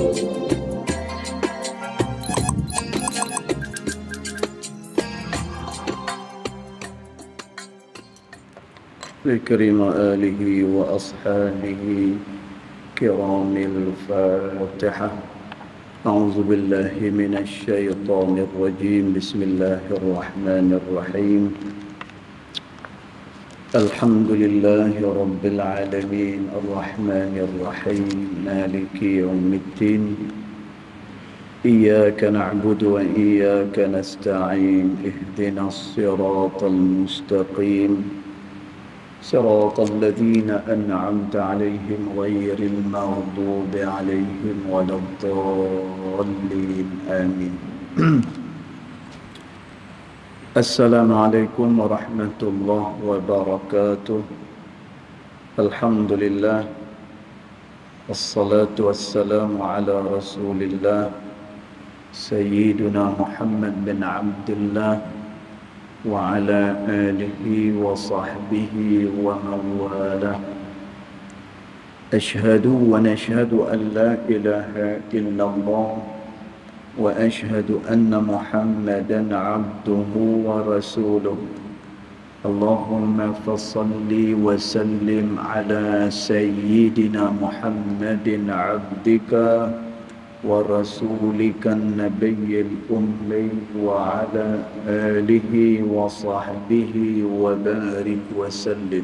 بكرم آله وأصحابه كرام الفاتحة. أعوذ بالله من الشيطان الرجيم. بسم الله الرحمن الرحيم. الحمد لله رب العالمين الرحمن الرحيم مالك يوم الدين. إياك نعبد وإياك نستعين. اهدنا الصراط المستقيم صراط الذين أنعمت عليهم غير المغضوب عليهم ولا الضالين آمين. السلام عليكم ورحمة الله وبركاته. الحمد لله والصلاة والسلام على رسول الله سيدنا محمد بن عبد الله وعلى آله وصحبه ومن والاه. أشهد ونشهد أن لا إله إلا الله وأشهد أن محمدا عبده ورسوله. اللهم فصل وسلم على سيدنا محمد عبدك ورسولك النبي الأمي وعلى آله وصحبه وبارك وسلم.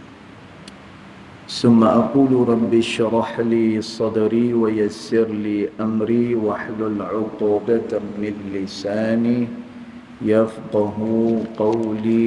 ثم أقول رب اشرح لي صدري ويسر لي أمري واحلل عقدة من لساني يفقه قولي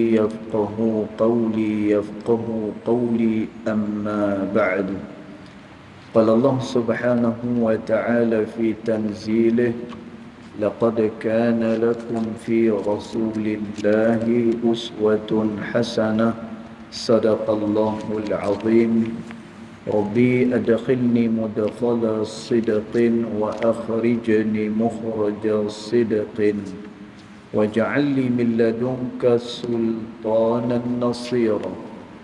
أما بعد. قال الله سبحانه وتعالى في تنزيله: لقد كان لكم في رسول الله أسوة حسنة. صدق الله العظيم. ربي أدخلني مدخل صدق وأخرجني مخرج صدق واجعل لي من لدنك سلطانا نصيرا.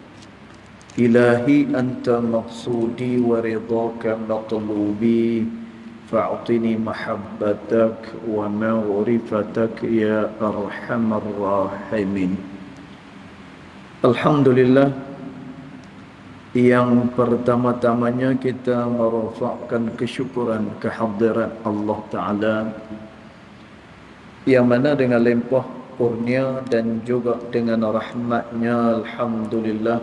إلهي أنت مقصودي ورضاك مطلوبي فأعطني محبتك ومعرفتك يا أرحم الراحمين. Alhamdulillah, yang pertama-tamanya kita merafakkan kesyukuran kehadirat Allah Ta'ala yang mana dengan limpah kurnia dan juga dengan rahmatnya, Alhamdulillah,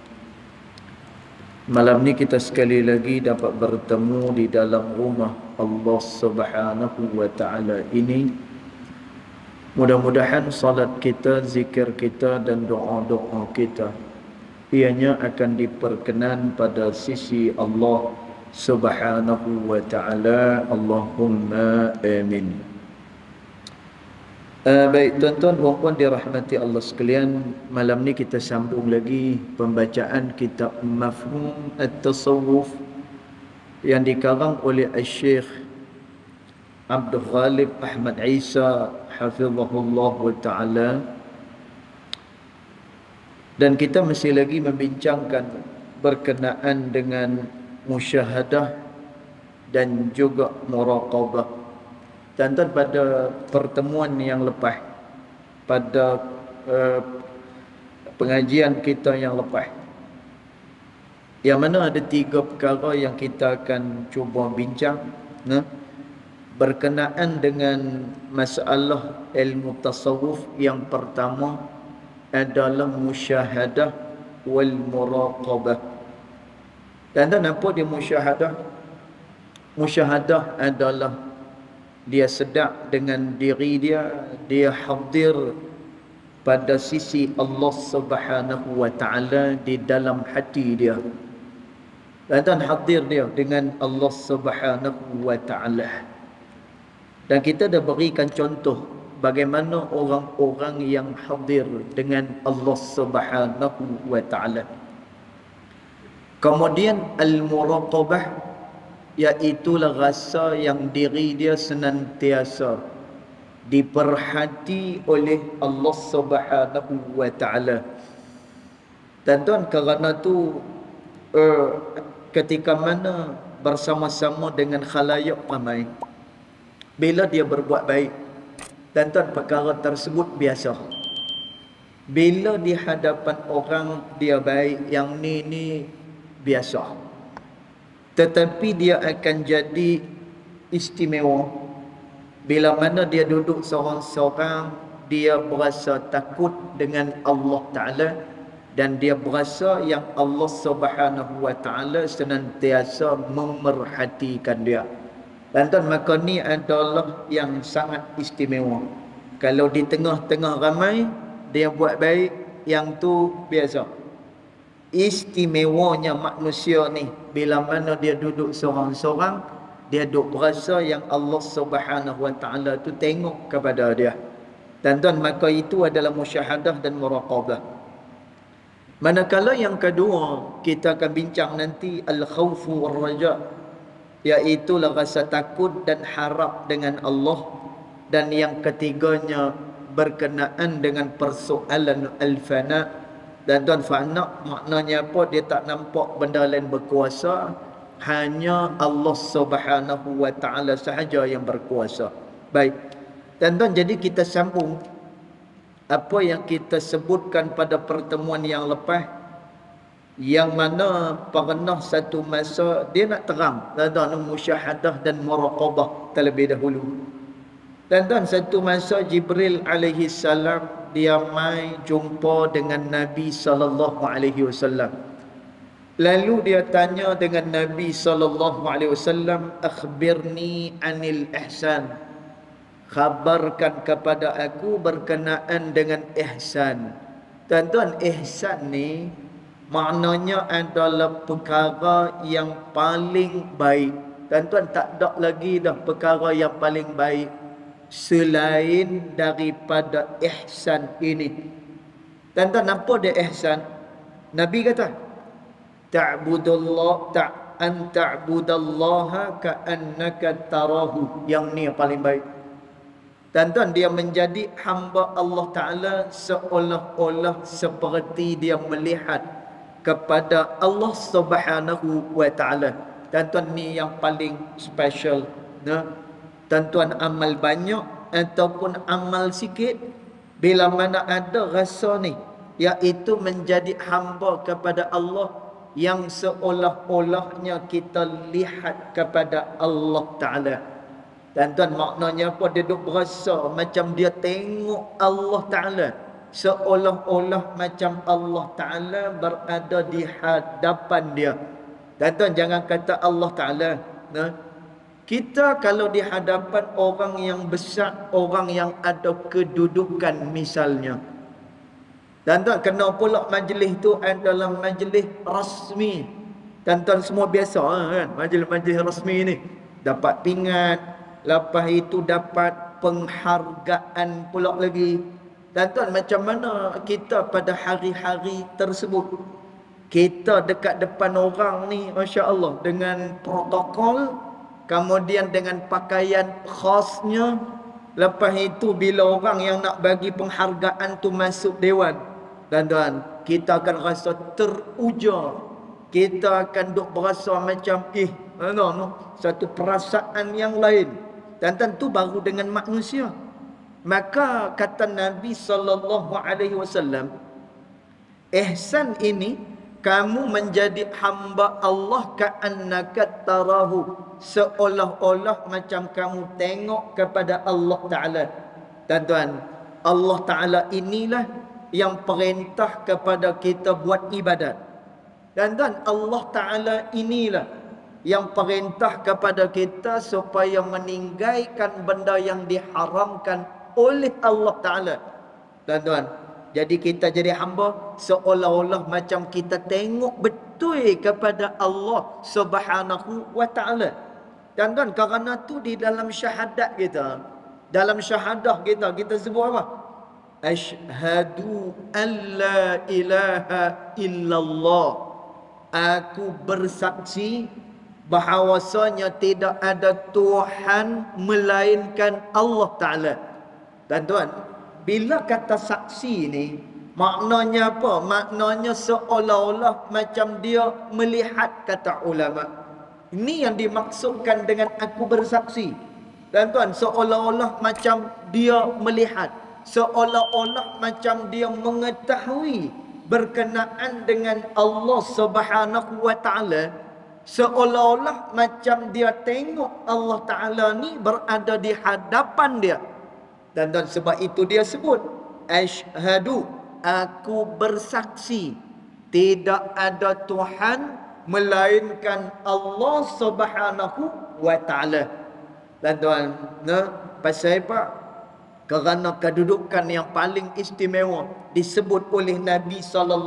malam ni kita sekali lagi dapat bertemu di dalam rumah Allah Subhanahu wa Ta'ala ini. Mudah-mudahan salat kita, zikir kita dan doa-doa kita ianya akan diperkenan pada sisi Allah Subhanahu wa Ta'ala. Allahumma amin. Baik tuan-tuan dan puan-puan dirahmati Allah sekalian, malam ni kita sambung lagi pembacaan kitab Mafhum At-Tasawuf yang dikarang oleh Syekh Abdul Ghalib Ahmad Isa hafizahullah wa ta'ala. Dan kita masih lagi membincangkan berkenaan dengan musyahadah dan juga muraqabah. Tuan-tuan, pada pertemuan yang lepas, pada pengajian kita yang lepas, yang mana ada 3 perkara yang kita akan cuba bincang berkenaan dengan masalah ilmu tasawuf. Yang pertama adalah musyahadah wal muraqabah. Dan apa dia musyahadah? Musyahadah adalah dia sedar dengan diri dia hadir pada sisi Allah Subhanahu wa Ta'ala di dalam hati dia. Dan hadir dia dengan Allah Subhanahu wa Ta'ala. Dan kita dah berikan contoh bagaimana orang-orang yang hadir dengan Allah Subhanahu wa Ta'ala. Kemudian al-muraqabah, iaitulah rasa yang diri dia senantiasa diperhati oleh Allah Subhanahu wa Ta'ala. Dan tuan, kerana tu ketika mana bersama-sama dengan khalayak ramai. Bila dia berbuat baik, tuan-tuan, perkara tersebut biasa. Bila di hadapan orang dia baik, yang ni biasa. Tetapi dia akan jadi istimewa bila mana dia duduk seorang-seorang, dia berasa takut dengan Allah Ta'ala, dan dia berasa yang Allah Subhanahu Wa Ta'ala senantiasa memerhatikan dia. Tuan-tuan, maka ni adalah yang sangat istimewa. Kalau di tengah-tengah ramai dia buat baik, yang tu biasa. Istimewanya manusia ni bila mana dia duduk seorang-seorang, dia duduk berasa yang Allah Subhanahu Wa Ta'ala tu tengok kepada dia. Tuan-tuan, maka itu adalah musyahadah dan muraqabah. Manakala yang kedua, kita akan bincang nanti al-khawfu wal-raja, iaitu rasa takut dan harap dengan Allah. Dan yang ketiganya berkenaan dengan persoalan al-fana. Dan tuan, fana maknanya apa? Dia tak nampak benda lain berkuasa, hanya Allah Subhanahu Wa Ta'ala sahaja yang berkuasa. Baik, tuan-tuan, jadi kita sambung apa yang kita sebutkan pada pertemuan yang lepas, yang mana pernah satu masa dia nak terang tuan-tuan musyahadah dan muraqabah terlebih dahulu. Tuan-tuan, satu masa Jibril alaihi salam dia mai jumpa dengan Nabi sallallahu alaihi wasallam. Lalu dia tanya dengan Nabi sallallahu alaihi wasallam, akhbirni anil ihsan, khabarkan kepada aku berkenaan dengan ihsan. Tuan-tuan, ihsan ni maknanya adalah perkara yang paling baik. Tuan-tuan, tak ada lagi dah perkara yang paling baik selain daripada ihsan ini. Tuan-tuan, apa dia ihsan? Nabi kata, ta'budallaha ka'annaka tarahu. Yang ni yang paling baik. Tuan-tuan, dia menjadi hamba Allah Ta'ala seolah-olah seperti dia melihat kepada Allah Subhanahu Wa Ta'ala. Tuan-tuan, ni yang paling special. Tuan-tuan, amal banyak ataupun amal sikit, bila mana ada rasa ni, iaitu menjadi hamba kepada Allah yang seolah-olahnya kita lihat kepada Allah Ta'ala. Tuan-tuan, maknanya apa? Dia duk berasa macam dia tengok Allah Ta'ala, seolah-olah macam Allah Ta'ala berada di hadapan dia. Tuan-tuan, jangan kata Allah Ta'ala. Kita kalau di hadapan orang yang besar, orang yang ada kedudukan misalnya, tuan-tuan, kena pula majlis tu adalah majlis rasmi. Tuan-tuan semua biasa kan, majlis-majlis rasmi ni dapat pingat, lepas itu dapat penghargaan pula lagi. Tuan-tuan, macam mana kita pada hari-hari tersebut, kita dekat depan orang ni, Masya Allah, dengan protokol, kemudian dengan pakaian khasnya. Lepas itu bila orang yang nak bagi penghargaan tu masuk dewan, tuan-tuan, kita akan rasa teruja. Kita akan duk berasa macam satu perasaan yang lain. Tuan-tuan, tu baru dengan manusia. Maka kata Nabi sallallahu alaihi wasallam, ihsan ini kamu menjadi hamba Allah ka'annaka tarahu, seolah-olah macam kamu tengok kepada Allah Ta'ala. Tuan-tuan, Allah Ta'ala inilah yang perintah kepada kita buat ibadat. Tuan-tuan, Allah Ta'ala inilah yang perintah kepada kita supaya meninggalkan benda yang diharamkan oleh Allah Ta'ala. Tuan-tuan, jadi kita jadi hamba seolah-olah macam kita tengok betul kepada Allah Subhanahu Wa Ta'ala. Tuan-tuan, kerana tu di dalam syahadat kita, dalam syahadah kita sebut apa? Asyhadu an la ilaha illallah. Aku bersaksi bahawasanya tidak ada Tuhan melainkan Allah Ta'ala. Tuan-tuan, bila kata saksi ni, maknanya apa? Maknanya seolah-olah macam dia melihat, kata ulama. Ini yang dimaksudkan dengan aku bersaksi. Dan tuan, seolah-olah macam dia melihat, seolah-olah macam dia mengetahui berkenaan dengan Allah Subhanahu wa taala, seolah-olah macam dia tengok Allah taala ni berada di hadapan dia. Dan sebab itu dia sebut asyhadu, aku bersaksi tidak ada Tuhan melainkan Allah Subhanahu wa taala. Dan tuan, pasal apa? Kerana kedudukan yang paling istimewa disebut oleh Nabi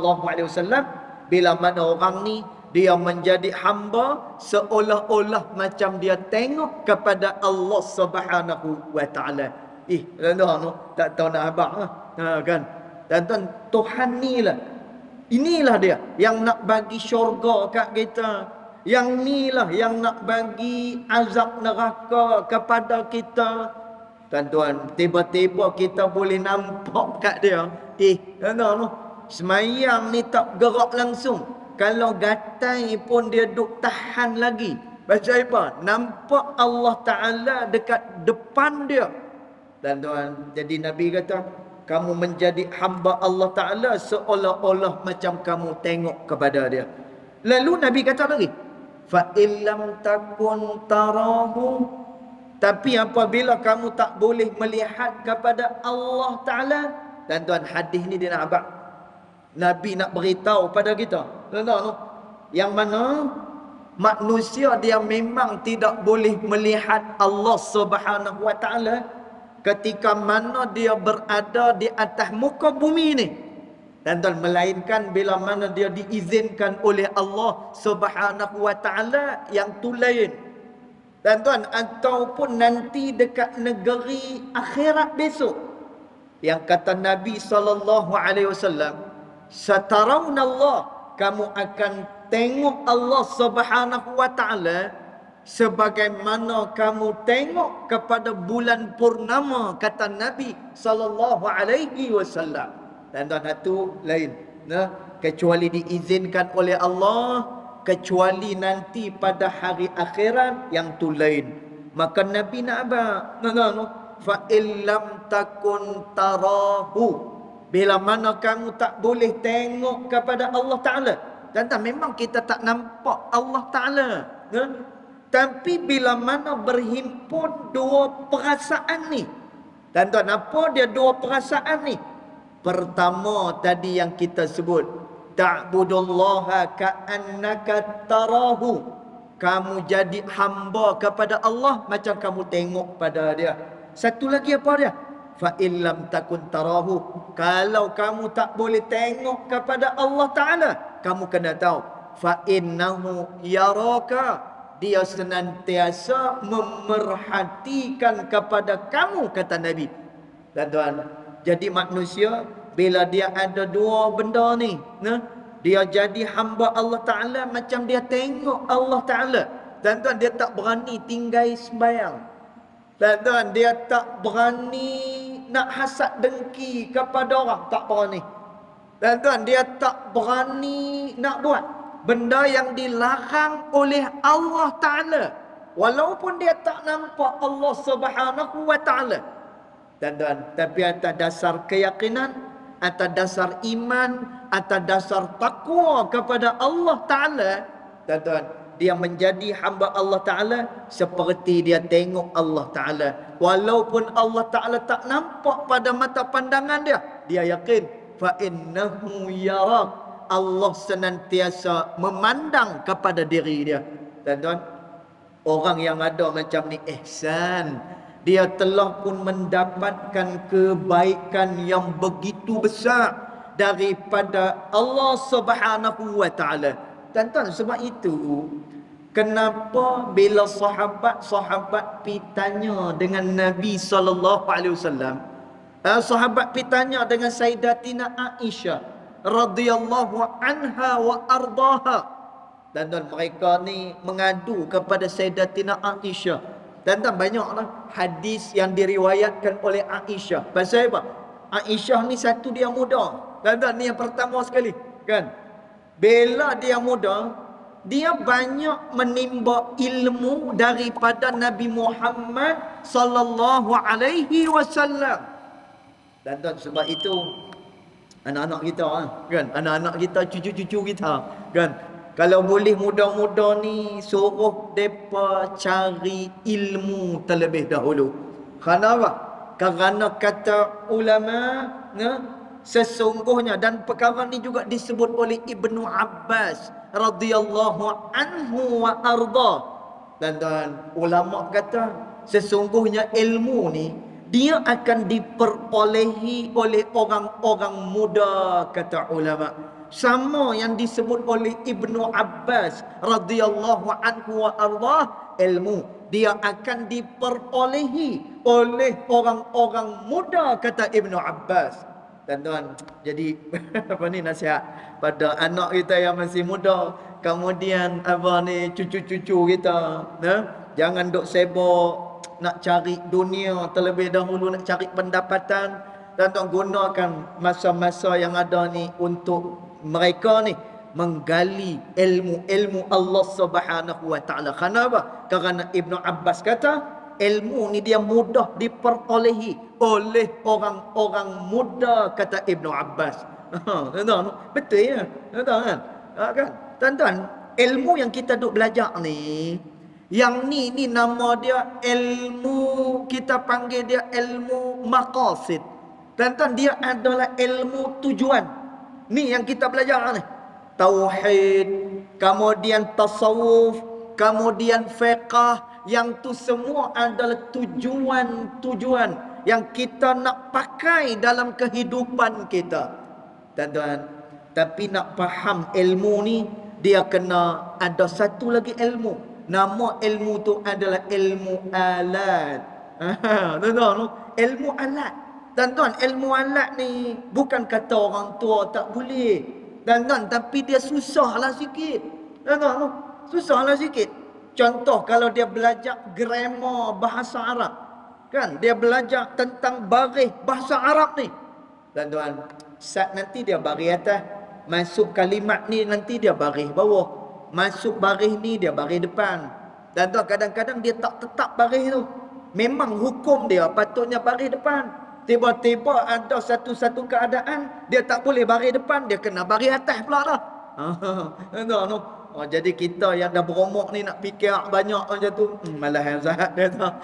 SAW, bila mana orang ni dia menjadi hamba seolah-olah macam dia tengok kepada Allah Subhanahu wa taala. Tuan, tak tahu nak habaq kan. Dan tuan, Tuhan ni lah, inilah dia yang nak bagi syurga kat kita. Yang inilah yang nak bagi azab neraka kepada kita. Tuan-tuan, tiba-tiba kita boleh nampak kat dia. Tuan-tuan, semayang ni tak gerak langsung. Kalau gatai pun dia duk tahan lagi. Pasal apa? Nampak Allah Ta'ala dekat depan dia. Tuan-tuan, jadi Nabi kata, kamu menjadi hamba Allah Ta'ala seolah-olah macam kamu tengok kepada dia. Lalu Nabi kata lagi, fa illam takun tarahu, tapi apabila kamu tak boleh melihat kepada Allah Ta'ala. Dan tuan, hadis ni dia nak abang, Nabi nak beritahu pada kita, tuan-tuan, yang mana manusia dia memang tidak boleh melihat Allah Subhanahu wa taala ketika mana dia berada di atas muka bumi ni. Dan tuan, melainkan bila mana dia diizinkan oleh Allah Subhanahu wa taala, yang tu lain. Dan tuan, ataupun nanti dekat negeri akhirat besok, yang kata Nabi SAW, satarawunallah, kamu akan tengok Allah Subhanahu wa taala sebagaimana kamu tengok kepada bulan purnama, kata Nabi SAW. Dan tuan, itu lain, kecuali diizinkan oleh Allah, kecuali nanti pada hari akhirat, yang tu lain. Maka Nabi nak apa? Fa illam takun tarahu, bila mana kamu tak boleh tengok kepada Allah Ta'ala. Dan memang kita tak nampak Allah Ta'ala, tapi bila mana berhimpun dua perasaan ni. Dan tuan, apa dia dua perasaan ni? Pertama tadi yang kita sebut, ta'budullaha ka'annaka tarahu, kamu jadi hamba kepada Allah macam kamu tengok pada dia. Satu lagi apa dia? Fa illam takun tarahu, kalau kamu tak boleh tengok kepada Allah Ta'ala, kamu kena tahu fa innahu yaraka, dia senantiasa memerhatikan kepada kamu, kata Nabi. Dan tuan, jadi manusia bila dia ada dua benda ni, dia jadi hamba Allah Ta'ala macam dia tengok Allah Ta'ala. Dan tuan, dia tak berani tinggal sembahyang. Dan tuan, dia tak berani nak hasad dengki kepada orang, tak berani. Dan tuan, dia tak berani nak buat benda yang dilarang oleh Allah Ta'ala, walaupun dia tak nampak Allah Subhanahu wa taala. Dan tuan, tapi atas dasar keyakinan, atas dasar iman, atas dasar takwa kepada Allah Ta'ala, dan tuan, dia menjadi hamba Allah Ta'ala seperti dia tengok Allah Ta'ala. Walaupun Allah Ta'ala tak nampak pada mata pandangan dia, dia yakin fa innahu yarak, Allah senantiasa memandang kepada diri dia. Dan tuan, orang yang ada macam ni ihsan, dia telah pun mendapatkan kebaikan yang begitu besar daripada Allah Subhanahu wa taala. Dan tuan, sebab itu kenapa bila sahabat-sahabat pitanya dengan Nabi SAW, sahabat pitanya dengan Sayyidatina Aisyah radhiyallahu anha wa ardaha. Dan tuan, mereka ni mengadu kepada Sayyidatina Aisyah. Dan banyaklah hadis yang diriwayatkan oleh Aisyah. Pasal apa? Aisyah ni satu dia muda. Dan ni yang pertama sekali, kan? Bila dia muda, dia banyak menimba ilmu daripada Nabi Muhammad sallallahu alaihi wasallam. Dan sebab itu anak-anak kita kan, anak-anak kita, cucu-cucu kita kan, kalau boleh muda-muda ni suruh depa cari ilmu terlebih dahulu. Kenapa? Kerana kata ulama, sesungguhnya, dan perkara ni juga disebut oleh Ibnu Abbas radhiyallahu anhu wa arda. Dan ulama kata sesungguhnya ilmu ni dia akan diperolehi oleh orang-orang muda, kata ulama. Sama yang disebut oleh Ibnu Abbas radhiyallahu anhu wa arda, ilmu dia akan diperolehi oleh orang-orang muda, kata Ibnu Abbas. Tuan-tuan, jadi apa ni nasihat pada anak kita yang masih muda, kemudian apa ni cucu-cucu kita, jangan duk sibuk nak cari dunia terlebih dahulu, nak cari pendapatan. Tuan-tuan, gunakan masa-masa yang ada ni untuk mereka ni menggali ilmu Allah Subhanahu wa taala. Kenapa? Kerana Ibnu Abbas kata ilmu ni dia mudah diperolehi oleh orang-orang muda, kata Ibnu Abbas. Tuan-tuan, betul ya? Tuan-tuan kan? Tuan-tuan, ilmu yang kita duk belajar ni, yang ni nama dia ilmu, kita panggil dia ilmu maqasid. Tuan-tuan, dia adalah ilmu tujuan. Ni yang kita belajar ni. Tauhid, kemudian tasawuf, kemudian fiqh, yang tu semua adalah tujuan-tujuan yang kita nak pakai dalam kehidupan kita. Tuan-tuan, tapi nak faham ilmu ni, dia kena ada satu lagi ilmu. Nama ilmu tu adalah ilmu alat. Tuan-tuan, ilmu alat. Tuan-tuan, ilmu alat ni bukan kata orang tua tak boleh. Tuan-tuan, tapi dia susahlah sikit. Tuan-tuan, susahlah sikit. Contoh, kalau dia belajar grammar bahasa Arab, kan, dia belajar tentang baris bahasa Arab ni. Tuan-tuan, saat nanti dia baris atas, masuk kalimat ni nanti dia baris bawah, masuk baris ni dia baris depan. Tuan-tuan, kadang-kadang dia tak tetap baris tu. Memang hukum dia patutnya baris depan. Tiba-tiba ada satu keadaan dia tak boleh baris depan, dia kena baris atas pula dah. Tuan-tuan, jadi kita yang dah berumur ni nak fikir banyak macam tu, malah Ustaz dia kata.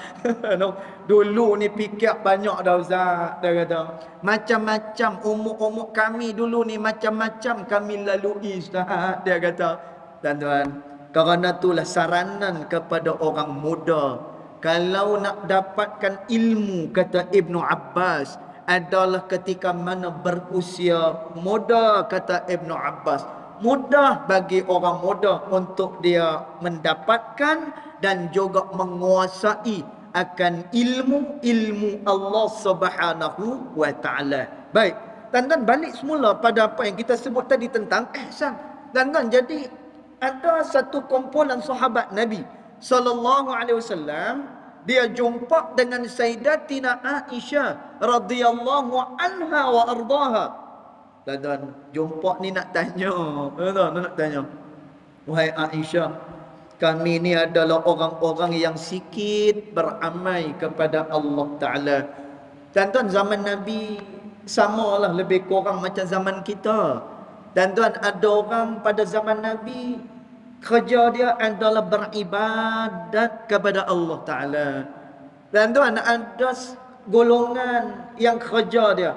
Dulu ni fikir banyak dah Ustaz, dia kata. Macam-macam umur kami dulu ni, macam-macam kami lalui Ustaz, dia kata. Tuan-tuan, kerana itulah saranan kepada orang muda, kalau nak dapatkan ilmu, kata Ibnu Abbas, adalah ketika mana berusia muda, kata Ibnu Abbas. Mudah bagi orang muda untuk dia mendapatkan dan juga menguasai akan ilmu Allah Subhanahu wa taala. Baik, tuan-tuan, balik semula pada apa yang kita sebut tadi tentang ihsan. Tuan-tuan, jadi ada satu kumpulan sahabat Nabi sallallahu alaihi wasallam, dia jumpa dengan Sayyidatina Aisyah radhiyallahu anha wa ardaha. Tuan-tuan, jumpa ni nak tanya. Tuan-tuan, nak tanya, wahai Aisyah, kami ni adalah orang-orang yang sikit beramal kepada Allah Ta'ala. Tuan-tuan, zaman Nabi samalah lebih kurang macam zaman kita. Tuan-tuan, ada orang pada zaman Nabi kerja dia adalah beribadat kepada Allah Ta'ala. Tuan-tuan, ada golongan yang kerja dia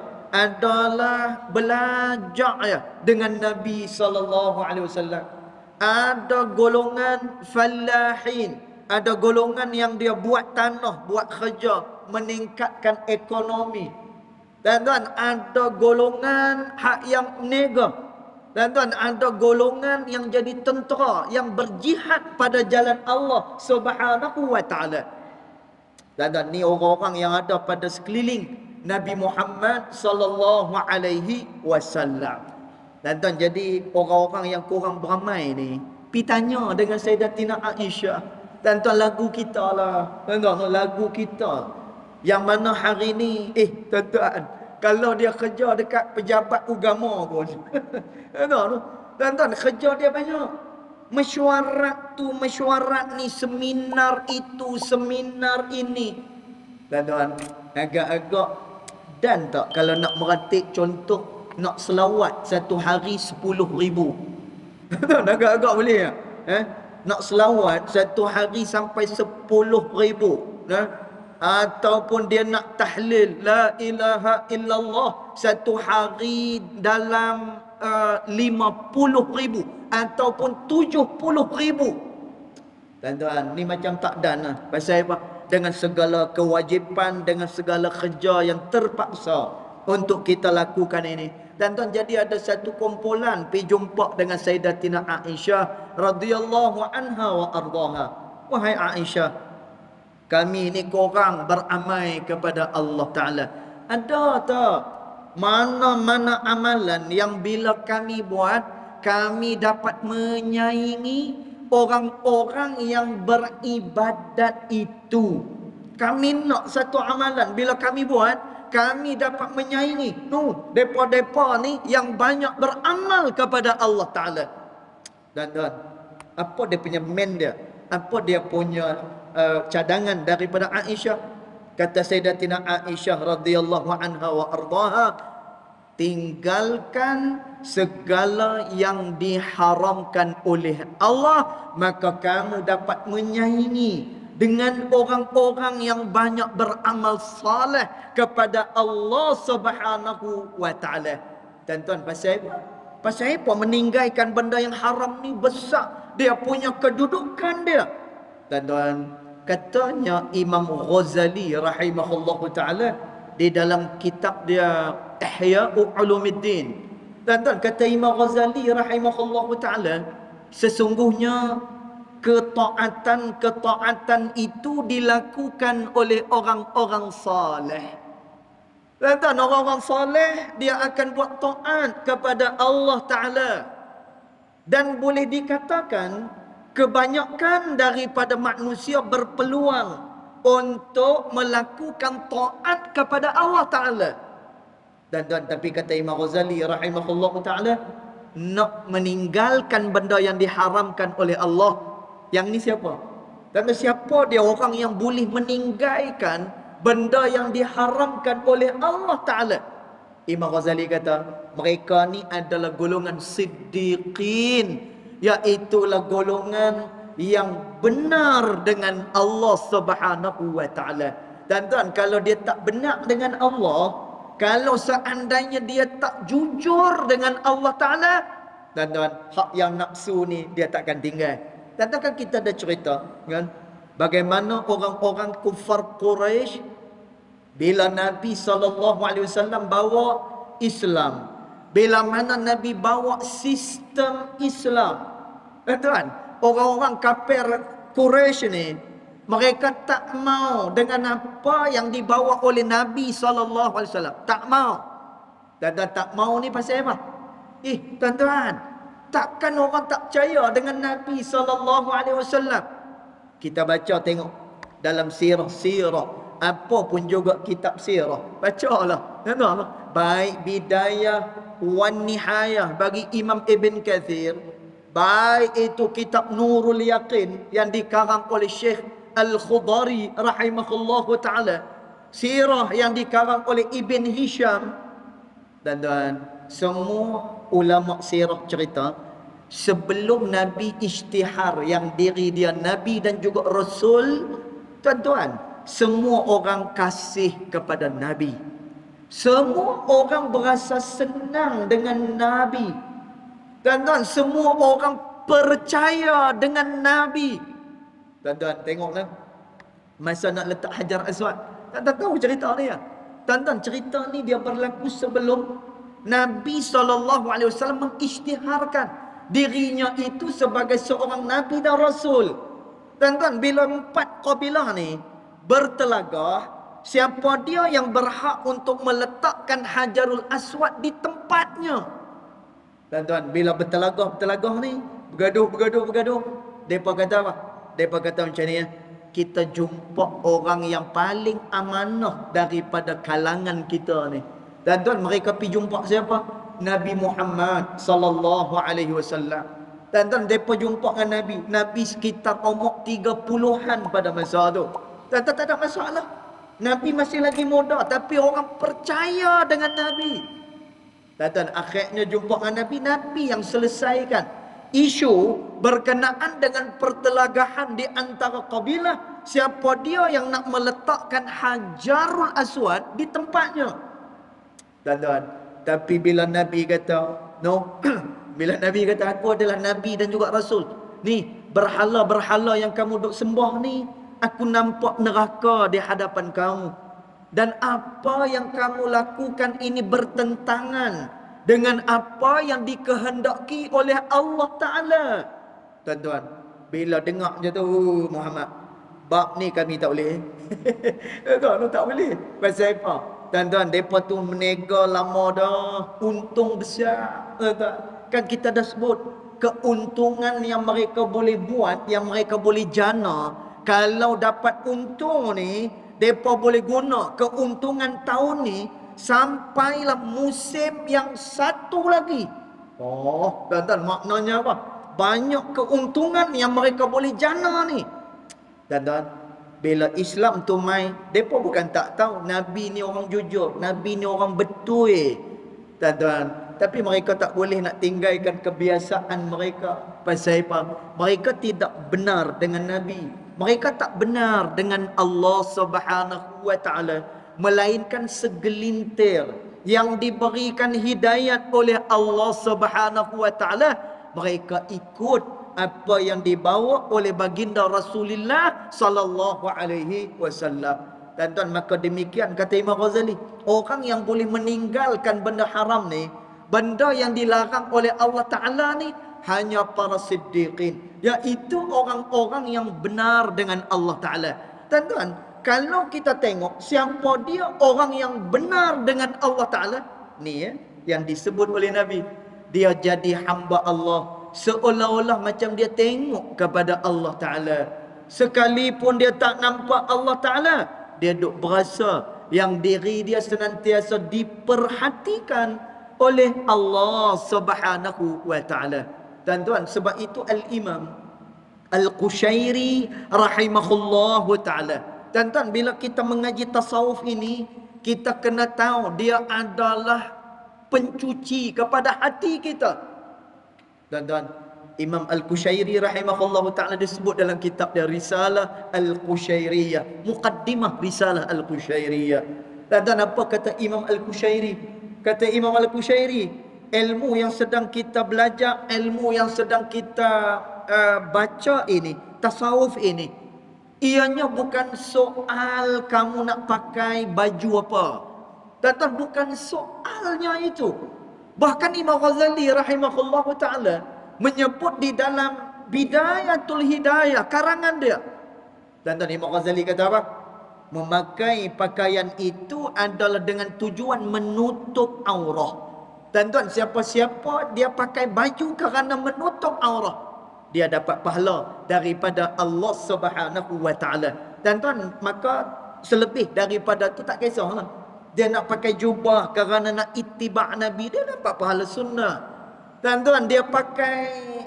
adalah belajar ya dengan Nabi sallallahu alaihi wasallam. Ada golongan fallahin, ada golongan yang dia buat tanah, buat kerja meningkatkan ekonomi. Tuan-tuan, ada golongan hak yang niaga. Tuan-tuan, ada golongan yang jadi tentera, yang berjihad pada jalan Allah Subhanahu wa taala. Tuan-tuan, ni orang-orang yang ada pada sekeliling Nabi Muhammad sallallahu alaihi wasallam. Dan tuan, jadi orang-orang yang kurang beramai ni pi tanya dengan Sayyidatina Aisyah. Dan tuan, lagu kita lah. Tuan-tuan, lagu kita yang mana hari ni tuan-tuan, kalau dia kerja dekat pejabat agama pun tuan-tuan, kerja dia banyak. Mesyuarat tu, mesyuarat ni, seminar itu, seminar ini. Tuan-tuan, agak-agak dan tak kalau nak meratik contoh, nak selawat satu hari 10,000. Tuan, agak-agak boleh tak? Nak selawat satu hari sampai 10,000. Ataupun dia nak tahlil la ilaha illallah satu hari dalam 50,000 ataupun 70,000. Tuan-tuan, ni macam tak dan lah. Pasal apa? Dengan segala kewajipan, dengan segala kerja yang terpaksa untuk kita lakukan ini. Tuan-tuan, jadi ada satu kumpulan pergi jumpa dengan Sayyidatina Aisyah radhiyallahu anha wa ardaha. Wahai Aisyah, kami ni korang beramal kepada Allah Ta'ala. Ada tak mana-mana amalan yang bila kami buat, kami dapat menyaingi orang-orang yang beribadat itu? Kami nak satu amalan, bila kami buat, kami dapat menyaingi depa-depa ni yang banyak beramal kepada Allah Ta'ala. Dan apa dia punya main dia? Apa dia punya cadangan daripada Aisyah? Kata Sayyidatina Aisyah radhiyallahu anha wa ardaha, tinggalkan segala yang diharamkan oleh Allah, maka kamu dapat menyaingi dengan orang-orang yang banyak beramal saleh kepada Allah Subhanahu wa taala. Tuan-tuan, pasal apa? Pasal apa meninggalkan benda yang haram ni besar dia punya kedudukan dia. Tuan-tuan, katanya Imam Ghazali rahimahullahu taala di dalam kitab dia Ihya'u Ulumuddin. Tuan-tuan, kata Imam Ghazali rahimahullahu taala, sesungguhnya ketaatan itu dilakukan oleh orang-orang saleh. Tuan-tuan, orang-orang saleh dia akan buat taat kepada Allah Ta'ala. Dan boleh dikatakan kebanyakan daripada manusia berpeluang untuk melakukan taat kepada Allah Ta'ala. Tuan-tuan, tapi kata Imam Ghazali rahimahullah Ta'ala, nak meninggalkan benda yang diharamkan oleh Allah, yang ni siapa? Dan siapa dia orang yang boleh meninggalkan benda yang diharamkan oleh Allah Ta'ala? Imam Ghazali kata, mereka ni adalah golongan siddiqin, iaitulah golongan yang benar dengan Allah Subhanahu wa Ta'ala. Dan tuan, kalau dia tak benar dengan Allah, kalau seandainya dia tak jujur dengan Allah Ta'ala, dan tuan, hak yang nafsu ni dia takkan tinggal. Dan kan kita ada cerita kan, bagaimana orang-orang kufar Quraisy bila Nabi SAW bawa Islam, bila mana Nabi bawa sistem Islam, tuan, orang-orang kafir Quraisy ni, mereka tak mau dengan apa yang dibawa oleh Nabi SAW. Tak mau. Dan tak mau ni pasal apa? Tuan-tuan, takkan orang tak percaya dengan Nabi SAW? Kita baca tengok dalam sirah-sirah, apa pun juga kitab sirah, bacalah. Baik Bidayah wan Nihayah bagi Imam Ibn Kathir, baik itu kitab Nurul Yaqin yang dikarang oleh Syekh Al-Khudari rahimahullahu ta'ala, sirah yang dikarang oleh Ibn Hisham. Dan semua ulama sirah cerita, sebelum Nabi isytihar yang diri dia Nabi dan juga Rasul, tuan-tuan, semua orang kasih kepada Nabi. Semua orang berasa senang dengan Nabi. Tuan-tuan, semua orang percaya dengan Nabi. Tuan-tuan, tengoklah masa nak letak Hajar Aswad. Tuan-tuan tahu cerita ni ya? Tuan-tuan, cerita ni dia berlaku sebelum Nabi SAW mengisytiharkan dirinya itu sebagai seorang Nabi dan Rasul. Tuan-tuan, bila 4 kabilah ni bertelagah, siapa dia yang berhak untuk meletakkan Hajarul Aswad di tempatnya? Tuan-tuan, bila bertelagah ni, bergaduh, mereka kata apa? Mereka kata macam ni ya, kita jumpa orang yang paling amanah daripada kalangan kita ni. Dan tuan, mereka pergi jumpa siapa? Nabi Muhammad sallallahu alaihi wasallam. Tuan-tuan, mereka jumpa dengan Nabi. Nabi sekitar umur 30-an pada masa tu. Tuan-tuan, tak ada masalah. Nabi masih lagi muda, tapi orang percaya dengan Nabi. Tuan-tuan, akhirnya jumpa dengan Nabi. Nabi yang selesaikan isu berkenaan dengan pertelagahan di antara kabilah. Siapa dia yang nak meletakkan Hajarul Aswad di tempatnya. Tuan-tuan, tapi bila Nabi kata, no, bila Nabi kata, aku adalah Nabi dan juga Rasul. Ni, berhala-berhala yang kamu duk sembah ni, aku nampak neraka di hadapan kamu. Dan apa yang kamu lakukan ini bertentangan dengan apa yang dikehendaki oleh Allah Ta'ala. Tuan-tuan, bila dengar je tu, Muhammad, bab ni kami tak boleh. tak boleh. Pasal apa? Tuan-tuan, mereka tu menega lama dah. Untung besar. Kan kita dah sebut, keuntungan yang mereka boleh buat, yang mereka boleh jana, kalau dapat untung ni, mereka boleh guna keuntungan tahun ni sampailah musim yang satu lagi. Oh, tuan-tuan, maknanya apa? Banyak keuntungan yang mereka boleh jana ni. Tuan-tuan, bila Islam tu mai, mereka bukan tak tahu Nabi ni orang jujur, Nabi ni orang betul. Tuan-tuan, tapi mereka tak boleh nak tinggalkan kebiasaan mereka. Pasal apa? Mereka tidak benar dengan Nabi. Mereka tak benar dengan Allah Subhanahu wa Ta'ala, melainkan segelintir yang diberikan hidayat oleh Allah Subhanahu wa Ta'ala. Mereka ikut apa yang dibawa oleh baginda Rasulullah sallallahu alaihi wasallam. Tuan-tuan, maka demikian kata Imam Ghazali, orang yang boleh meninggalkan benda haram ni, benda yang dilarang oleh Allah Ta'ala ni, hanya para siddiqin, iaitu orang-orang yang benar dengan Allah Ta'ala. Tuan-tuan, kalau kita tengok siapa dia orang yang benar dengan Allah Ta'ala, ni yang disebut oleh Nabi, dia jadi hamba Allah seolah-olah macam dia tengok kepada Allah Ta'ala. Sekalipun dia tak nampak Allah Ta'ala, dia duk berasa yang diri dia senantiasa diperhatikan oleh Allah Subhanahu wa Ta'ala. Tuan-tuan, sebab itu Al-Imam Al-Qushairi rahimahullahu ta'ala. Tuan-tuan, bila kita mengaji tasawuf ini, kita kena tahu dia adalah pencuci kepada hati kita. Tuan-tuan, Imam Al-Qushairi rahimahullahu ta'ala disebut dalam kitab dia Risalah Al-Qushairiyah, Muqaddimah Risalah Al-Qushairiyah. Tuan-tuan, apa kata Imam Al-Qushairi? Kata Imam Al-Qushairi, ilmu yang sedang kita belajar, ilmu yang sedang kita baca ini, tasawuf ini, ianya bukan soal kamu nak pakai baju apa. Tuan-tuan, bukan soalnya itu. Bahkan Imam Ghazali rahimahullah ta'ala menyebut di dalam Bidayatul Hidayah, karangan dia. Tuan-tuan, Imam Ghazali kata apa? Memakai pakaian itu adalah dengan tujuan menutup aurah. Tuan-tuan, siapa-siapa dia pakai baju kerana menutup aurah, dia dapat pahala daripada Allah Subhanahu wa Ta'ala. Tuan-tuan, maka selebih daripada tu tak kisahlah. Dia nak pakai jubah kerana nak ittiba' Nabi, dia dapat pahala sunnah. Tuan-tuan, dia pakai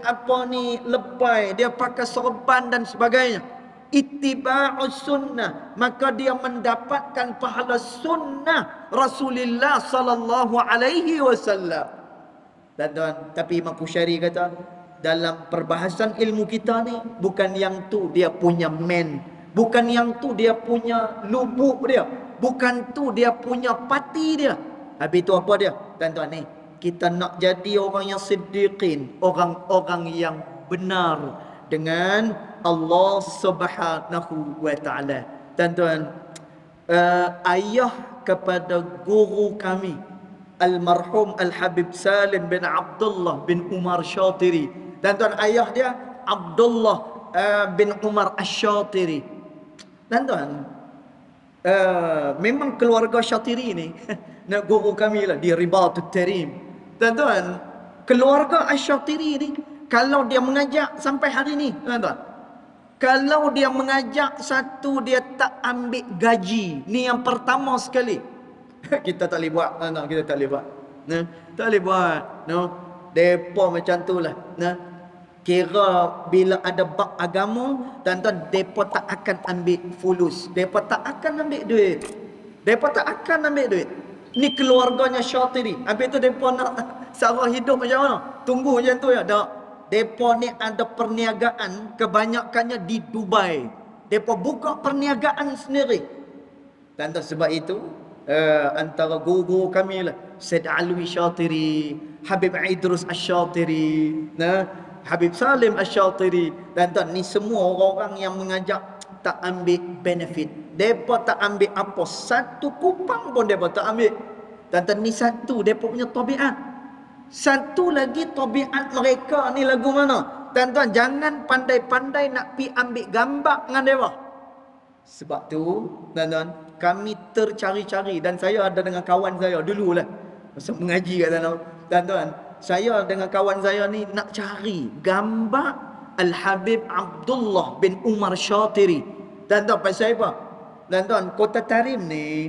lebay, dia pakai sorban dan sebagainya, ittiba'us sunnah, maka dia mendapatkan pahala sunnah Rasulullah sallallahu alaihi wasallam. Tuan-tuan, tapi Imam Qushairi kata, dalam perbahasan ilmu kita ni, bukan yang tu dia punya main, bukan yang tu dia punya lubuk dia, bukan tu dia punya pati dia. Habis tu apa dia? Tuan-tuan, ni kita nak jadi orang yang siddiqin, orang-orang yang benar dengan Allah Subhanahu wa Ta'ala. Tuan-tuan, ayah kepada guru kami almarhum Al-Habib Salim bin Abdullah bin Umar Syatiri. Tuan-tuan, ayah dia Abdullah bin Umar Asy-Syatiri. Tuan-tuan, memang keluarga Syatiri ni nak guru kami lah di Ribatut Tarim. Tuan-tuan, keluarga Asy-Syatiri ni, kalau dia mengajak sampai hari ni, tuan-tuan, kalau dia mengajak satu, dia tak ambil gaji. Ni yang pertama sekali. Kita tak boleh buat, tuan-tuan, kita tak boleh buat. Tak boleh buat. Depa macam tu lah. Kira bila ada bab agama, tuan-tuan, mereka tak akan ambil fulus. Mereka tak akan ambil duit. Mereka tak akan ambil duit. Ni keluarganya Syatiri. Habis tu mereka nak cara hidup macam mana? Tunggu macam tu ya. Tak. Mereka ni ada perniagaan, kebanyakannya di Dubai. Mereka buka perniagaan sendiri. Tuan-tuan, sebab itu, antara guru-guru kami lah, Syed Alwi Syatiri, Habib Idrus Asyatiri, Habib Salim Asyatiri, tuan-tuan, ni semua orang-orang yang mengajak tak ambil benefit. Mereka tak ambil apa, satu kupang pun mereka tak ambil. Tuan-tuan, ni satu mereka punya tabiat. Satu lagi tabiat mereka ni lagu mana? Tuan-tuan, jangan pandai-pandai nak pi ambil gambar dengan mereka. Sebab tu, tuan-tuan, kami tercari-cari, dan saya ada dengan kawan saya dululah masa mengaji kat sana. Tuan-tuan, saya dengan kawan saya ni nak cari gambar Al-Habib Abdullah bin Umar Syatiri. Tuan-tuan, pasal apa? Tuan-tuan, Kota Tarim ni,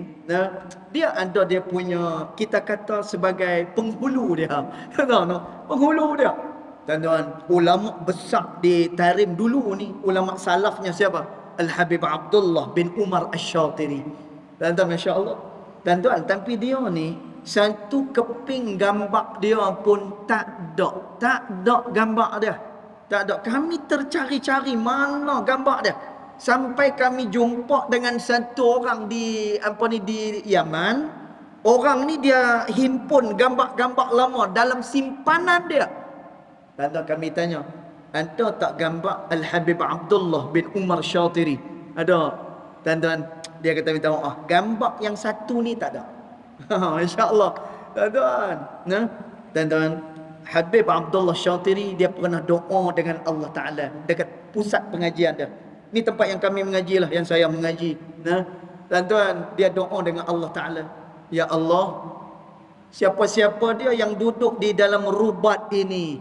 dia ada dia punya, kita kata sebagai penghulu dia. Tuan-tuan, penghulu dia. Tuan-tuan, ulama besar di Tarim dulu ni, ulama salafnya siapa? Al-Habib Abdullah bin Umar Asyatiri. Tuan-tuan, Masya Allah. Tuan-tuan, tapi dia ni, satu keping gambar dia pun tak ada. Tak ada gambar dia. Tak ada. Kami tercari-cari mana gambar dia. Sampai kami jumpa dengan satu orang di di Yaman. Orang ni dia himpun gambar-gambar lama dalam simpanan dia. Tuan-tuan, kami tanya, ada tak gambar Al-Habib Abdullah bin Umar Syatiri? Ada. Tuan-tuan, dia kata minta maaf, gambar yang satu ni tak ada. Masya Allah. Tuan-tuan, tuan-tuan, Habib Abdullah Syatiri dia pernah doa dengan Allah Ta'ala dekat pusat pengajian dia. Ni tempat yang kami mengaji lah, yang saya mengaji. Tuan-tuan, dia doa dengan Allah Ta'ala. Ya Allah, siapa-siapa dia yang duduk di dalam rubat ini,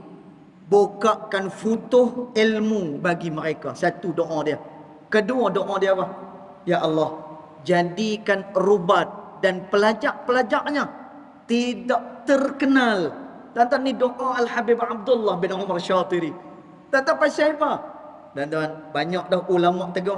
bukakan futuh ilmu bagi mereka. Satu doa dia. Kedua doa dia apa? Ya Allah, jadikan rubat dan pelajar-pelajarnya tidak terkenal. Tuan-tuan, ni doa Al-Habib Abdullah bin Umar Syatiri. Tuan-tuan, pasal apa? Tuan-tuan, banyak dah ulama tegur.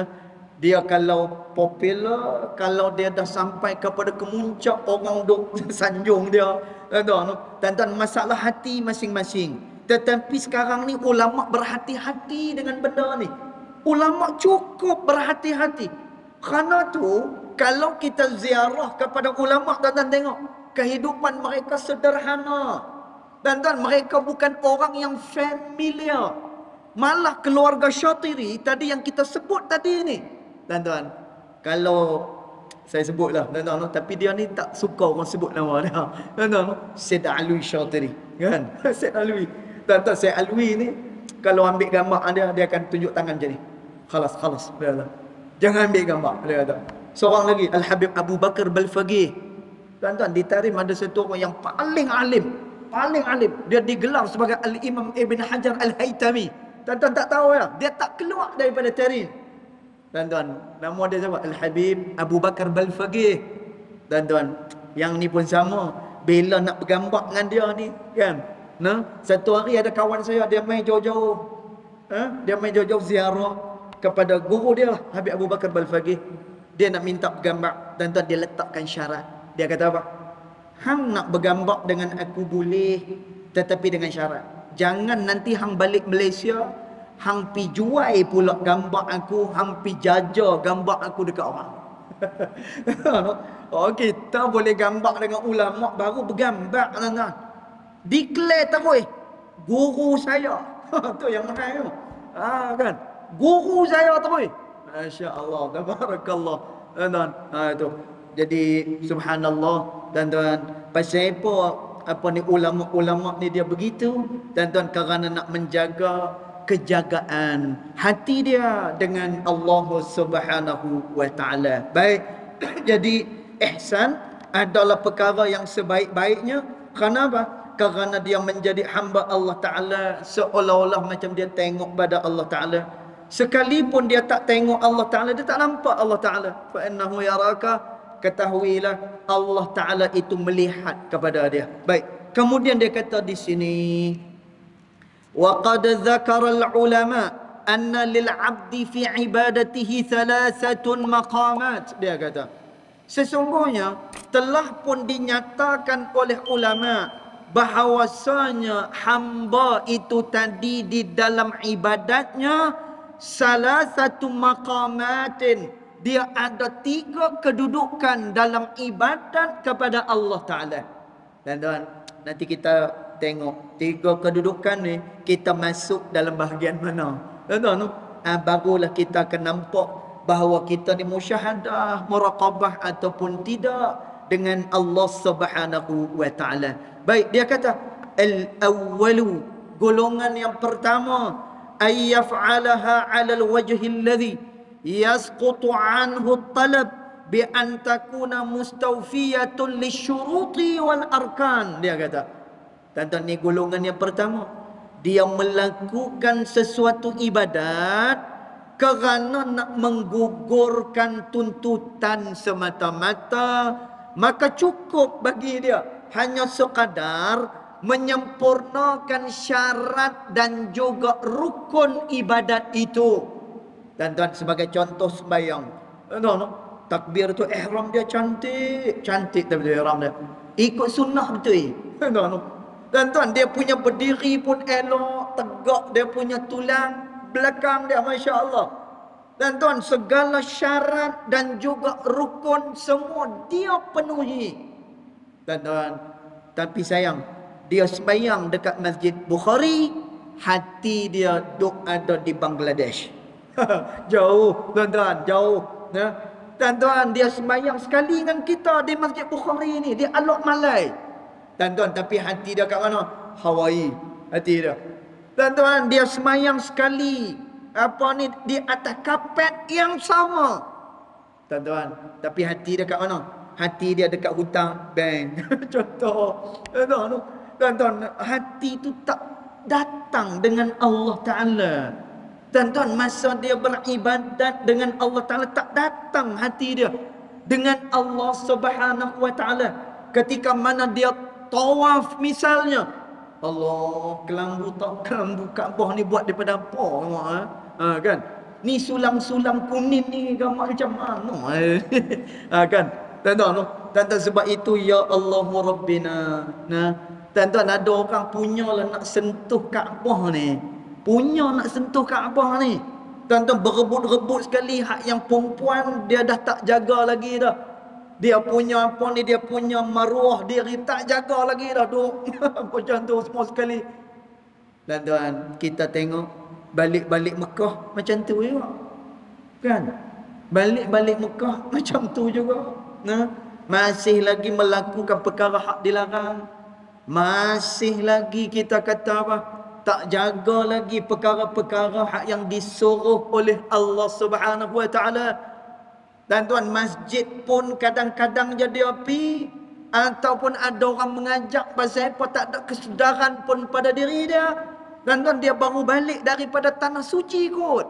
Dia kalau popular, kalau dia dah sampai kepada kemuncak, orang duk sanjung dia. Tuan-tuan, masalah hati masing-masing. Tetapi sekarang ni ulama berhati-hati dengan benda ni. Ulama cukup berhati-hati. Kerana tu, kalau kita ziarah kepada ulama, tuan-tuan tengok, kehidupan mereka sederhana. Tuan-tuan, mereka bukan orang yang familiar. Malah keluarga Syatiri tadi yang kita sebut tadi ni, tuan-tuan, kalau saya sebutlah, tuan-tuan, tapi dia ni tak suka orang sebut nama dia. Tuan-tuan, Syed Alwi Syatiri, kan? Syed Alwi. Tuan-tuan, Syed Alwi ni kalau ambil gambar dia akan tunjuk tangan macam ni. Khalas. Jangan ambil gambar, dia kata. Seorang lagi, Al-Habib Abu Bakar Balfaqih. Tuan-tuan, di Tarim ada satu orang yang paling alim. Dia digelar sebagai Al-Imam Ibn Hajar Al-Haytami. Tuan-tuan tak tahu ya, dia tak keluar daripada Tarim. Tuan-tuan, nama dia siapa? Al-Habib Abu Bakar Balfaqih. Tuan-tuan, yang ni pun sama. Bila nak bergambar dengan dia ni, kan? Satu hari ada kawan saya, dia main jauh-jauh. Dia main jauh-jauh ziarah kepada guru dia, Habib Abu Bakar Balfaqih. Dia nak minta bergambar. Tuan-tuan, dia letakkan syarat. Dia kata apa? Hang nak bergambar dengan aku boleh, tetapi dengan syarat. Jangan nanti hang balik Malaysia, hang pi jual pula gambar aku, hang pi jaja gambar aku dekat orang. Kita boleh gambar dengan ulama baru bergambar, tuan-tuan. Declare terus, guru saya. Tu yang mahal tu. Kan? Guru saya terus. Masya-Allah, tabarakallah. Tuan-tuan, itu. Jadi subhanallah, tuan-tuan, pasal apa ni ulama-ulama ni dia begitu, tuan-tuan, kerana nak menjaga kejagaan hati dia dengan Allah Subhanahu wa taala. Baik. Jadi ihsan adalah perkara yang sebaik-baiknya. Kenapa? Kerana dia menjadi hamba Allah Taala seolah-olah macam dia tengok pada Allah Taala. Sekalipun dia tak tengok Allah Taala, dia tak nampak Allah Taala. Fa innahu yaraka, ketahuilah Allah Taala itu melihat kepada dia. Baik. Kemudian dia kata di sini, Wa qad dzakara al-ulama anna lil 'abdi fi ibadatihi thalathatun maqamat. Dia kata, sesungguhnya telah pun dinyatakan oleh ulama bahawasanya hamba itu tadi di dalam ibadatnya salah satu maqamatin, dia ada 3 kedudukan dalam ibadat kepada Allah Ta'ala. Dan nanti kita tengok 3 kedudukan ni kita masuk dalam bahagian mana. Barulah kita akan nampak bahawa kita ni musyahadah, muraqabah ataupun tidak dengan Allah Subhanahu wa Ta'ala. Baik, dia kata al-awwalu, golongan yang pertama, ay yaf'alaha 'ala al-wajhi alladhi yasqutu 'anhu at-talab bi an takuna mustawfiyatun lisyuruti wal arkan. Dia kata, tentang ni golongan yang pertama, dia melakukan sesuatu ibadat kerana nak menggugurkan tuntutan semata-mata, maka cukup bagi dia hanya sekadar menyempurnakan syarat dan juga rukun ibadat itu. Tuan-tuan, sebagai contoh sembahyang, takbir tu ihram dia cantik betul ihram dia, ikut sunnah betul. Tuan-tuan, dia punya berdiri pun elok, tegak dia punya tulang belakang dia, Masya Allah. Tuan-tuan, segala syarat dan juga rukun semua dia penuhi. Tuan-tuan, tapi sayang, dia sembahyang dekat Masjid Bukhari, hati dia duk ada di Bangladesh. Jauh, tuan-tuan, jauh. Tuan-tuan, dia sembahyang sekali dengan kita di Masjid Bukhari ni, di Alok Malai. Tuan-tuan, tapi hati dia kat mana? Hawaii, hati dia. Tuan-tuan, dia sembahyang sekali di atas kapet yang sama. Tuan-tuan, tapi hati dia kat mana? Hati dia dekat hutang bank. Contoh. Tuan-tuan, hati tu tak datang dengan Allah Ta'ala. Tuan-tuan, masa dia beribadat dengan Allah Ta'ala, tak datang hati dia dengan Allah Subhanahu wa Ta'ala. Ketika mana dia tawaf misalnya, Allah, kelambu Kaabah ni buat daripada apa? Kan? Ni sulam-sulam kuning ni gambar macam mana? Kan? Tuan-tuan, sebab itu ya Allahu Rabbina. Tuan-tuan, ada orang punyalah nak sentuh Kaabah ni. Punya nak sentuh Kaabah ni. Tuan-tuan, berebut-rebut sekali. Hak yang perempuan dia dah tak jaga lagi dah. Dia punya apa ni, dia punya maruah diri tak jaga lagi dah, duk. Macam tu semua sekali. Tuan-tuan, kita tengok balik-balik Mekah macam tu juga. Kan? Balik-balik Mekah macam tu juga. Masih lagi melakukan perkara hak dilarang. Masih lagi kita kata apa? Tak jaga lagi perkara-perkara hak yang disuruh oleh Allah Subhanahu wa Ta'ala. Dan tuan, masjid pun kadang-kadang jadi api, ataupun ada orang mengajak pasal apa, tak ada kesedaran pun pada diri dia. Dan tuan, dia baru balik daripada tanah suci kot.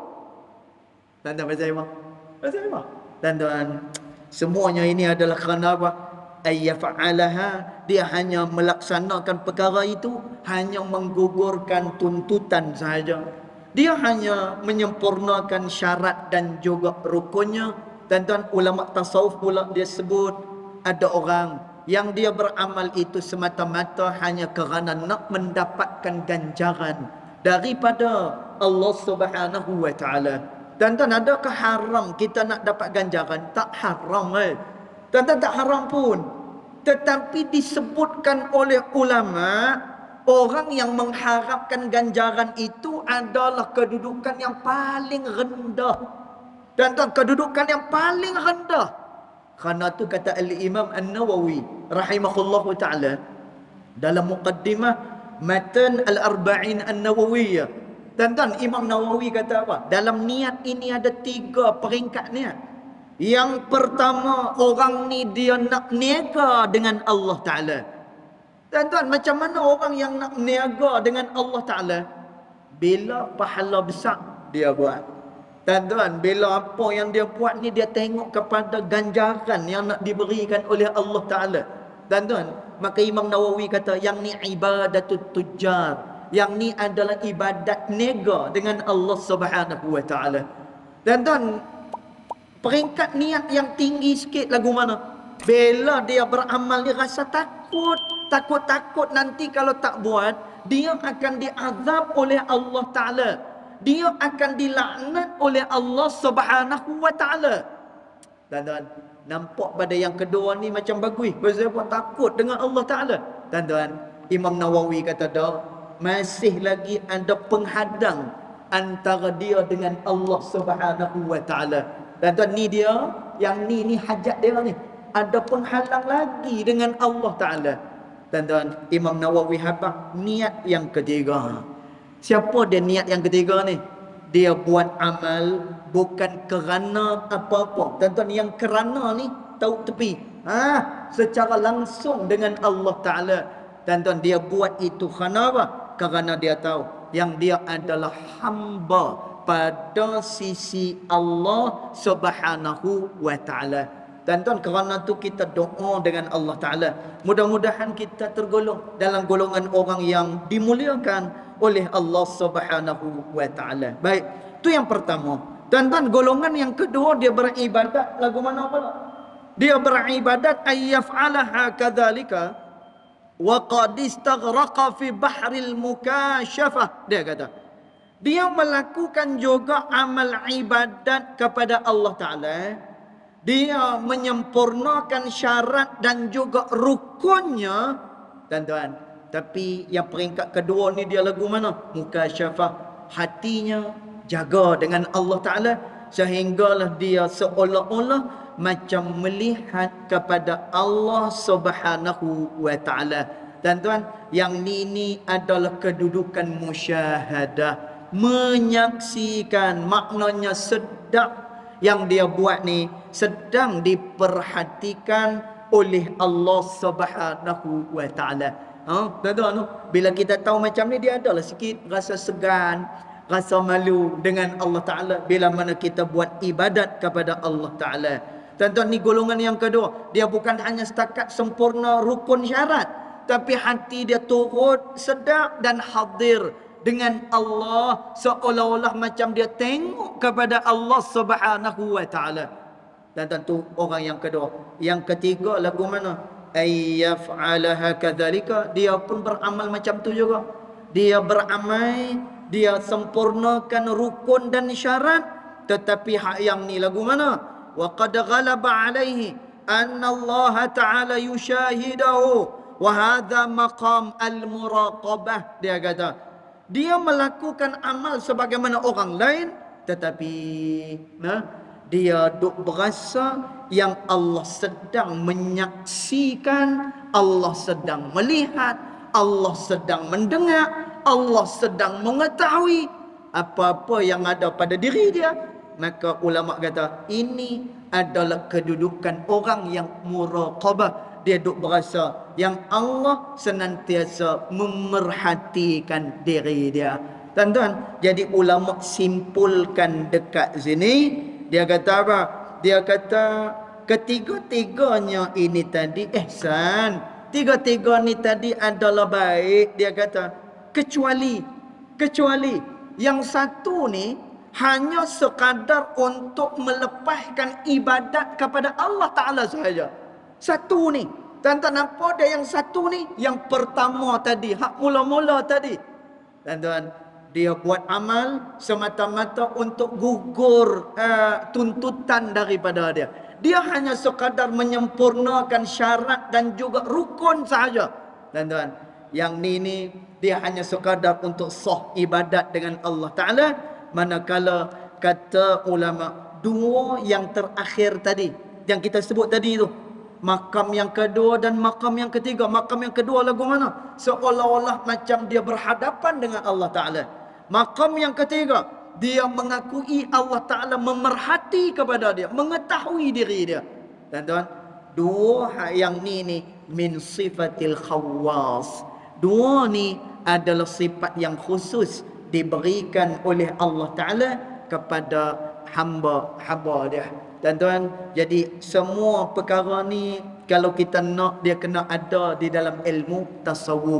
Dan tuan, pasal apa? Pasal apa? Dan tuan, semuanya ini adalah kerana apa? Ayyafa'alaha, dia hanya melaksanakan perkara itu, hanya menggugurkan tuntutan sahaja. Dia hanya menyempurnakan syarat dan juga rukunnya. Dan tuan, ulama tasawuf pula dia sebut ada orang yang dia beramal itu semata-mata hanya kerana nak mendapatkan ganjaran daripada Allah Subhanahu wa Ta'ala. Dan tuan, adakah haram kita nak dapat ganjaran? Tak haram. Tuan-tuan, tak haram pun. Tetapi disebutkan oleh ulama, orang yang mengharapkan ganjaran itu adalah kedudukan yang paling rendah. Dan tuan, kedudukan yang paling rendah. Kerana tu kata Al-Imam An-Nawawi rahimahullahu ta'ala dalam muqaddimah Matan Al-Arba'in An-Nawawiyah. Dan tuan, Imam Nawawi kata apa? Dalam niat ini ada 3 peringkat niat. Yang pertama, orang ni dia nak niaga dengan Allah Ta'ala. Dan tuan, macam mana orang yang nak niaga dengan Allah Ta'ala? Bila pahala besar dia buat. Dan tuan, bila apa yang dia buat ni dia tengok kepada ganjaran yang nak diberikan oleh Allah Ta'ala. Dan tuan, maka Imam Nawawi kata yang ni ibadatut tujjar. Yang ni adalah ibadat nega dengan Allah Subhanahu wa taala. Dan tuan, peringkat niat yang tinggi sikit lagu mana? Bila dia beramal dia rasa takut, takut nanti kalau tak buat dia akan diazab oleh Allah taala. Dia akan dilaknat oleh Allah Subhanahu wa taala. Dan tuan, nampak pada yang kedua ni macam bagus. Sebab buat takut dengan Allah taala. Dan tuan, Imam Nawawi kata dah, masih lagi ada penghadang antara dia dengan Allah Subhanahu wa taala. Dan tuan, ni dia, yang ni hajat dia ni. Ada penghalang lagi dengan Allah taala. Dan tuan, Imam Nawawi habaq niat yang ketiga. Siapa dia niat yang ketiga ni? Dia buat amal bukan kerana apa-apa. Dan tuan, yang kerana ni tahu tepi. Secara langsung dengan Allah taala. Dan tuan, dia buat itu kerana apa? Kerana dia tahu yang dia adalah hamba pada sisi Allah Subhanahu wa taala. Dan tuan, kerana tu kita doa dengan Allah taala. Mudah-mudahan kita tergolong dalam golongan orang yang dimuliakan oleh Allah Subhanahu wa taala. Baik, tu yang pertama. Dan tuan, golongan yang kedua dia beribadat lagu mana pula? Dia beribadat ayyaf'alaha kadzalika wa qad istaghraqa fi bahril mukasyafah. Dia kata, dia melakukan juga amal ibadat kepada Allah taala. Dia menyempurnakan syarat dan juga rukunnya. Dan tuan, tapi yang peringkat kedua ni dia lagu mana? Mukasyafah. Hatinya jaga dengan Allah taala sehinggalah dia seolah-olah macam melihat kepada Allah Subhanahu wa taala. Dan tuan, yang ni adalah kedudukan musyahadah, menyaksikan, maknanya sedap yang dia buat ni sedang diperhatikan oleh Allah Subhanahu wa taala. Tuan-tuan, bila kita tahu macam ni, dia adalah sikit rasa segan, rasa malu dengan Allah taala bila mana kita buat ibadat kepada Allah taala. Tuan-tuan, ni golongan yang kedua. Dia bukan hanya setakat sempurna rukun syarat, tapi hati dia turut sedap dan hadir dengan Allah seolah-olah macam dia tengok kepada Allah Subhanahu wa taala. Dan tentu orang yang kedua. Yang ketiga lagu mana? Ayyaf'alaha kadzalika. Dia pun beramal macam tu juga. Dia beramal, dia sempurnakan rukun dan syarat, tetapi hak yang ni lagu mana? Wa qad ghalaba alaihi anna Allah taala yushahidahu wa hadha maqam al-muraqabah. Dia kata dia melakukan amal sebagaimana orang lain, tetapi dia duk berasa yang Allah sedang menyaksikan, Allah sedang melihat, Allah sedang mendengar, Allah sedang mengetahui apa-apa yang ada pada diri dia. Maka ulama kata ini adalah kedudukan orang yang muraqabah. Dia duk berasa yang Allah senantiasa memerhatikan diri dia. Tuan-tuan, jadi ulama simpulkan dekat sini, dia kata apa? Dia kata ketiga-tiganya ini tadi ihsan. Tiga-tiga ni tadi adalah baik. Dia kata kecuali yang satu ni hanya sekadar untuk melepaskan ibadat kepada Allah Ta'ala sahaja. Satu ni. Tuan-tuan nampak dia yang satu ni? Yang pertama tadi, hak mula-mula tadi. Tuan-tuan, dia buat amal semata-mata untuk gugur tuntutan daripada dia. Dia hanya sekadar menyempurnakan syarat dan juga rukun sahaja. Tuan-tuan, yang ni dia hanya sekadar untuk sah ibadat dengan Allah Ta'ala. Manakala kata ulama, dua yang terakhir tadi, yang kita sebut tadi tu, makam yang kedua dan makam yang ketiga. Makam yang kedua lagu mana? Seolah-olah macam dia berhadapan dengan Allah Ta'ala. Makam yang ketiga, dia mengakui Allah Ta'ala memerhati kepada dia, mengetahui diri dia. Tuan-tuan, dua yang ni min sifatil khawas. Dua ni adalah sifat yang khusus diberikan oleh Allah Ta'ala kepada hamba-hamba dia. Tuan-tuan, jadi semua perkara ni kalau kita nak, dia kena ada di dalam ilmu tasawuf.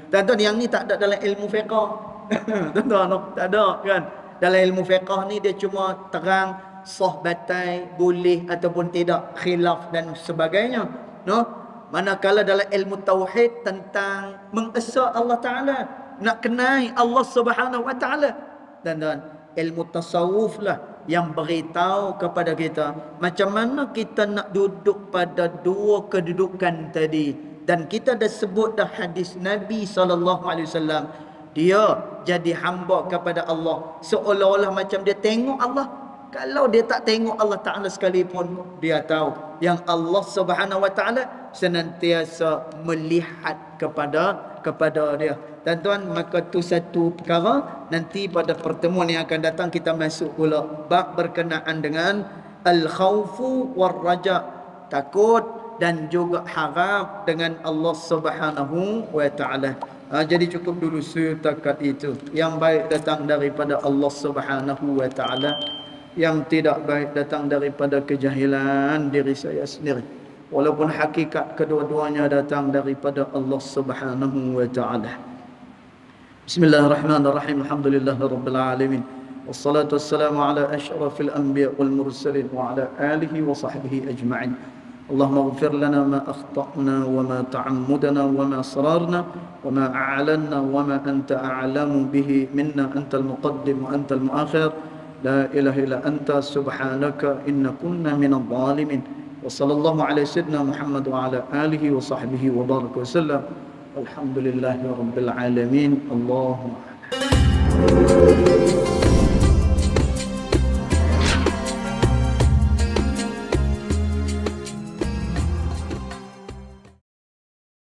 Tuan-tuan, yang ni tak ada dalam ilmu fiqh. Tuan-tuan, tak ada kan. Dalam ilmu fiqh ni dia cuma terang sah batal, boleh ataupun tidak, khilaf dan sebagainya. No? Manakala dalam ilmu tauhid tentang mengesah Allah Ta'ala, nak kenal Allah Subhanahu Wa Ta'ala. Dan ilmu tasawuf lah yang beritahu kepada kita macam mana kita nak duduk pada dua kedudukan tadi. Dan kita dah sebut dah hadis Nabi SAW, dia jadi hamba kepada Allah seolah-olah macam dia tengok Allah. Kalau dia tak tengok Allah Ta'ala sekalipun, dia tahu yang Allah Subhanahu Wa Ta'ala senantiasa melihat kepada dia. Tuan-tuan, maka tu satu perkara. Nanti pada pertemuan yang akan datang kita masuk pula bab berkenaan dengan al-khawfu war-raja, takut dan juga harap dengan Allah Subhanahu Wa Ta'ala. Jadi cukup dulu setakat itu. Yang baik datang daripada Allah Subhanahu Wa Ta'ala, yang tidak baik datang daripada kejahilan diri saya sendiri. Walaupun hakikat kedua-duanya datang daripada Allah Subhanahu Wa Ta'ala. Bismillahirrahmanirrahim. Alhamdulillahirabbil alamin. Wassalatu wassalamu ala asyrafil anbiya wal mursalin wa ala alihi wa sahbihi ajma'in. اللهم اغفر لنا ما أخطأنا وما تعمدنا وما صررنا وما أعلنا وما أنت أعلم به منا، أنت المقدم وأنت المؤخر، لا إله إلا أنت سبحانك إن كنا من الظالمين. وصلى الله على سيدنا محمد وعلى آله وصحبه وبارك وسلم. الحمد لله رب العالمين. اللهم